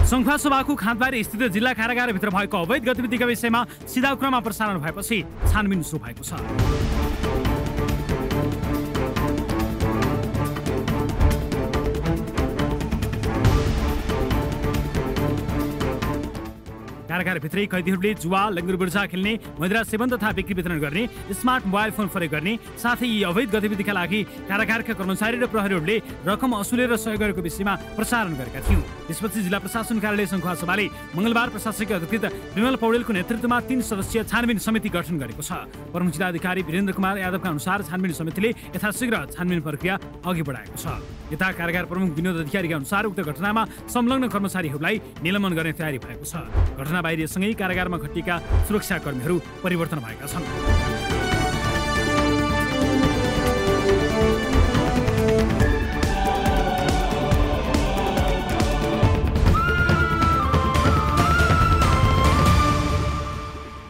सङ्खुवासभाको खाँदबारी स्थित जिल्ला कारागारभित्र भएको अवैध गतिविधिका विषयमा सिधाउक्रमा प्रसारण भएपछि छानबिन सुरु भएको छ। कारागारभित्रै कैदीहरूले जुवा, लङ्गुर बुर्जा खेल्ने, मदिरा सेवन तथा बिक्री वितरण गर्ने, स्मार्ट मोबाइल फोन प्रयोग गर्ने, साथै यी अवैध गतिविधिका लागि कारागारका कर्मचारी र प्रहरीहरूले रकम असुलेर सहयोग गरेको विषयमा प्रसारण गरेका थियौँ। त्यसपछि जिल्ला प्रशासन कार्यालय सङ्खुवासभाले मङ्गलबार प्रशासकीय अधिकृत विमल पौडेलको नेतृत्वमा 3 सदस्यीय छानबिन समिति गठन गरेको छ। प्रमुख जिल्लाधिकारी वीरेन्द्र कुमार यादवका अनुसार छानबिन समितिले यथाशीघ्र छानबिन प्रक्रिया अघि बढाएको छ। यता कारागार प्रमुख विनोद अधिकारीका अनुसार उक्त घटनामा संलग्न कर्मचारीहरूलाई निलम्बन गर्ने तयारी भएको छ। घटना बाहिरिएसँगै कारागारमा खटिएका सुरक्षाकर्मीहरू परिवर्तन भएका छन्।